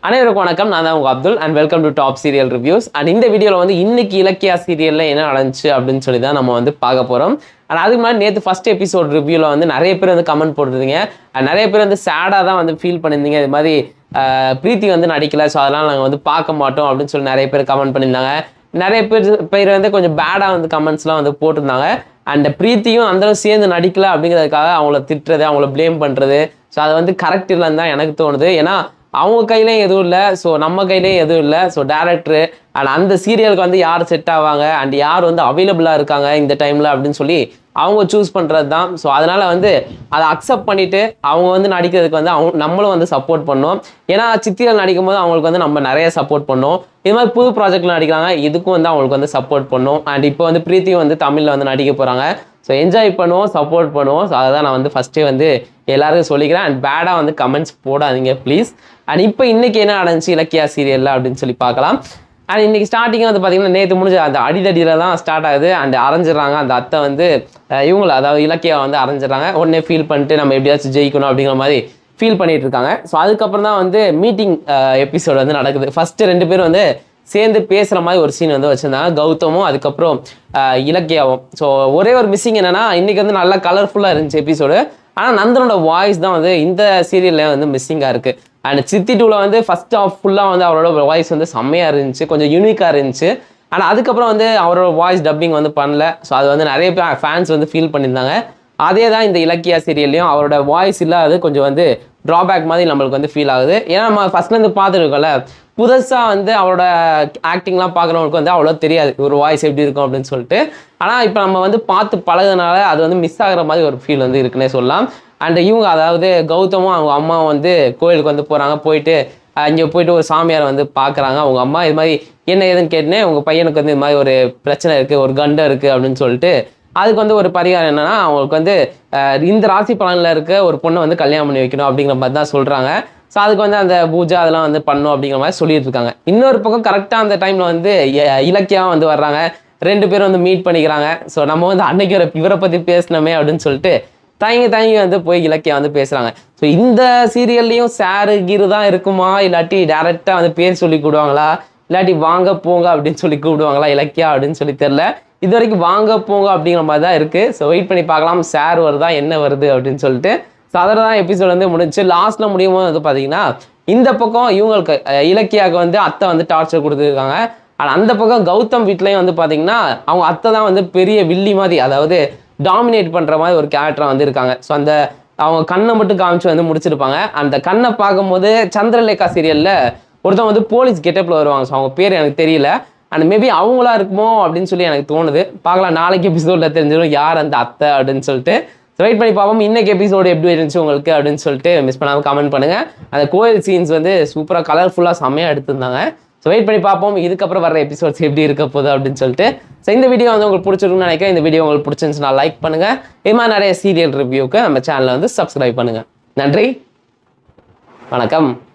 அனைவருக்கும் வணக்கம். நான் தான் உங்க Abdul and welcome to Top Serial Reviews. And இந்த வீடியோல வந்து இன்னைக்கு இலக்கியா சீரியல்ல என்ன நடந்துச்சு அப்படின்னு சொல்லி தான் நம்ம வந்து பார்க்க போறோம். and அதுக்கு முன்னாடி நேத்து ஃபர்ஸ்ட் எபிசோட் ரிவ்யூல வந்து நிறைய பேர் வந்து கமெண்ட் போட்டுருந்தீங்க. நிறைய பேர் வந்து சேடா தான் வந்து ஃபீல் பண்ணிருந்தீங்க. இது மாதிரி பிரீத்தி வந்து நடிக்கல, ஸோ அதெல்லாம் நாங்கள் வந்து பார்க்க மாட்டோம் அப்படின்னு சொல்லி நிறைய பேர் கமெண்ட் பண்ணியிருந்தாங்க. நிறைய பேர் வந்து கொஞ்சம் பேடாக வந்து கமெண்ட்ஸ்லாம் வந்து போட்டிருந்தாங்க. அண்ட் பிரீத்தியும் அந்த சேர்ந்து நடிக்கல அப்படிங்கிறதுக்காக அவங்கள திட்டுறது, அவங்கள ப்ளேம் பண்ணுறது, ஸோ அது வந்து கரெக்ட் இல்லைன்னு தான் எனக்கு தோணுது. ஏன்னா அவங்க கையிலையும் எதுவும் இல்லை, ஸோ நம்ம கையிலையும் எதுவும் இல்லை. ஸோ டேரக்டரு அண்ட் அந்த சீரியலுக்கு வந்து யார் செட் ஆவாங்க அண்ட் யார் வந்து அவைலபிளாக இருக்காங்க இந்த டைமில் அப்படின்னு சொல்லி அவங்க சூஸ் பண்ணுறது தான். ஸோ அதனால் வந்து அதை அக்செப்ட் பண்ணிவிட்டு அவங்க வந்து நடிக்கிறதுக்கு வந்து நம்மளும் வந்து சப்போர்ட் பண்ணோம். ஏன்னா சித்திகள் நடிக்கும் போது அவங்களுக்கு வந்து நம்ம நிறைய சப்போர்ட் பண்ணோம். இது மாதிரி புது ப்ராஜெக்டில் நடிக்கிறாங்க, இதுக்கும் வந்து அவங்களுக்கு வந்து சப்போர்ட் பண்ணோம். அண்ட் இப்போ வந்து பிரீத்தியும் வந்து தமிழில் வந்து நடிக்க போகிறாங்க. ஸோ என்ஜாய் பண்ணுவோம், சப்போர்ட் பண்ணுவோம். ஸோ அதை தான் நான் வந்து ஃபஸ்ட்டே வந்து எல்லாருக்கும் சொல்லிக்கிறேன். அண்ட் பேடாக வந்து கமெண்ட்ஸ் போடாதீங்க ப்ளீஸ். அண்ட் இப்போ இன்றைக்கி என்ன நடந்துச்சு இலக்கியா சீரியலில் அப்படின்னு சொல்லி பார்க்கலாம். அண்ட் இன்றைக்கி ஸ்டார்டிங்காக வந்து பார்த்திங்கன்னா நேற்று முடிஞ்ச அந்த அடிதடியில் தான் ஸ்டார்ட் ஆகுது. அண்ட் அரைஞ்சிடறாங்க அந்த அத்தை வந்து இவங்கள, அதாவது இலக்கியா வந்து அரைஞ்சிடறாங்க. உடனே ஃபீல் பண்ணிட்டு நம்ம எப்படியாச்சும் ஜெயிக்கணும் அப்படிங்கிற மாதிரி ஃபீல் பண்ணிகிட்டு இருக்காங்க. ஸோ அதுக்கப்புறம் தான் வந்து மீட்டிங் எபிசோடு வந்து நடக்குது. ஃபஸ்ட்டு 2 பேர் வந்து சேர்ந்து பேசுகிற மாதிரி ஒரு சீன் வந்து வச்சுருந்தாங்க, கௌதமும் அதுக்கப்புறம் இலக்கியாவும். ஸோ ஒரே ஒரு மிஸ்ஸிங் என்னென்னா இன்றைக்கி வந்து நல்லா கலர்ஃபுல்லாக இருந்துச்சு எபிசோடு. ஆனால் நந்தனோட வாய்ஸ் தான் வந்து இந்த சீரியலில் வந்து மிஸ்ஸிங்காக இருக்குது. அண்ட் சித்தி 2ல் வந்து ஃபஸ்ட் ஆஃப் ஃபுல்லாக வந்து அவரோட வாய்ஸ் வந்து செம்மையாக இருந்துச்சு, கொஞ்சம் யூனிக்காக இருந்துச்சு. ஆனால் அதுக்கப்புறம் வந்து அவரோட வாய்ஸ் டப்பிங் வந்து பண்ணல. ஸோ அது வந்து நிறைய பேர் ஃபேன்ஸ் வந்து ஃபீல் பண்ணியிருந்தாங்க. அதே தான் இந்த இலக்கியா சீரியல்லையும் அவரோட வாய்ஸ் இல்லாது கொஞ்சம் வந்து ட்ராபேக் மாதிரி நம்மளுக்கு வந்து ஃபீல் ஆகுது. ஏன்னா நம்ம ஃபஸ்ட்லேருந்து பார்த்துருக்கோம்ல, புதுசாக வந்து அவரோட ஆக்டிங்லாம் பார்க்குறவங்களுக்கு வந்து அவ்வளோ தெரியாது ஒரு வாய்ஸ் எப்படி இருக்கும் அப்படின்னு சொல்லிட்டு. ஆனால் இப்போ நம்ம வந்து பார்த்து பழகுனால அது வந்து மிஸ் ஆகிற மாதிரி ஒரு ஃபீல் வந்து இருக்குன்னே சொல்லலாம். அண்ட் இவங்க, அதாவது கௌதமும் அவங்க அம்மாவும் வந்து கோயிலுக்கு வந்து போகிறாங்க. போயிட்டு இங்கே போயிட்டு ஒரு சாமியாரை வந்து பார்க்குறாங்க. அவங்க அம்மா இது மாதிரி என்ன ஏதுன்னு கேட்டுனே உங்கள் பையனுக்கு வந்து இது மாதிரி ஒரு பிரச்சனை இருக்குது, ஒரு கண்டம் இருக்குது அப்படின்னு சொல்லிட்டு அதுக்கு வந்து ஒரு பரிகாரம் என்னென்னா அவங்களுக்கு வந்து இந்த ராசி பலனில் இருக்க ஒரு பொண்ணை வந்து கல்யாணம் பண்ணி வைக்கணும் அப்படிங்கிற மாதிரி தான் சொல்கிறாங்க. ஸோ அதுக்கு வந்து அந்த பூஜை அதெல்லாம் வந்து பண்ணும் அப்படிங்கிற மாதிரி சொல்லிட்டு இருக்காங்க. இன்னொரு பக்கம் கரெக்டாக அந்த டைமில் வந்து இலக்கியாவும் வந்து வர்றாங்க. 2 பேரும் வந்து மீட் பண்ணிக்கிறாங்க. ஸோ நம்ம வந்து அன்னைக்கு இவரை பற்றி பேசினோமே அப்படின்னு சொல்லிட்டு தயங்கி வந்து போய் இலக்கியா வந்து பேசுகிறாங்க. ஸோ இந்த சீரியல்லையும் சாரு கீரு தான் இருக்குமா, இல்லாட்டி டேரெக்டாக வந்து பேர் சொல்லி கூடுவாங்களா, இல்லாட்டி வாங்க போங்க அப்படின்னு சொல்லி கூப்பிடுவாங்களா இலக்கியா அப்படின்னு சொல்லி தெரில. இது வரைக்கும் வாங்க போங்க அப்படிங்கிற மாதிரி தான் இருக்குது. ஸோ வெயிட் பண்ணி பார்க்கலாம் சார் வருதா என்ன வருது அப்படின்னு சொல்லிட்டு. ஸோ அதில் தான் எபிசோட் வந்து முடிஞ்சு. லாஸ்ட்டில் முடியும் போது வந்து பார்த்தீங்கன்னா இந்த பக்கம் இவங்களுக்கு இலக்கியாவுக்கு வந்து அத்தை வந்து டார்ச்சர் கொடுத்துருக்காங்க. ஆனால் அந்த பக்கம் கௌதம் வீட்லேயும் வந்து பார்த்தீங்கன்னா அவங்க அத்தை தான் வந்து பெரிய வில்லி மாதிரி, அதாவது டாமினேட் பண்ணுற மாதிரி ஒரு கேரக்டராக வந்து இருக்காங்க. ஸோ அந்த அவங்க கண்ணை மட்டும் காமிச்சு வந்து முடிச்சிருப்பாங்க. அந்த கண்ணை பார்க்கும்போது சந்திரலேகா சீரியலில் ஒருத்தவங்க வந்து போலீஸ் கெட்டப்பில் வருவாங்க. ஸோ அவங்க பேர் எனக்கு தெரியல. அண்ட் மேபி அவங்களா இருக்குமோ அப்படின்னு சொல்லி எனக்கு தோணுது. பார்க்கலாம், நாளைக்கு எபிசோடில் தெரிஞ்சிடும் யார் அந்த அத்தை அப்படின்னு சொல்லிட்டு. ஸோ வெயிட் பண்ணி பார்ப்போம் இன்னைக்கு எபிசோடு எப்படி இருந்துச்சு உங்களுக்கு அப்படின்னு சொல்லிட்டு மிஸ் பண்ணாமல் கமெண்ட் பண்ணுங்கள். அந்த கோயில் சீன்ஸ் வந்து சூப்பராக கலர்ஃபுல்லாக செம்மையாக எடுத்திருந்தாங்க. ஸோ வெயிட் பண்ணி பார்ப்போம் இதுக்கப்புறம் வர எபிசோட்ஸ் எப்படி இருக்க போகுது அப்படின்னு சொல்லிட்டு. ஸோ இந்த வீடியோ வந்து உங்களுக்கு பிடிச்சிருக்குன்னு நினைக்கிறேன். இந்த வீடியோ உங்களுக்கு பிடிச்சிருந்துச்சுன்னா லைக் பண்ணுங்கள். இது மாதிரி நிறைய சீரியல் ரிவ்யூக்கு நம்ம சேனலை வந்து சப்ஸ்கிரைப் பண்ணுங்கள். நன்றி, வணக்கம்.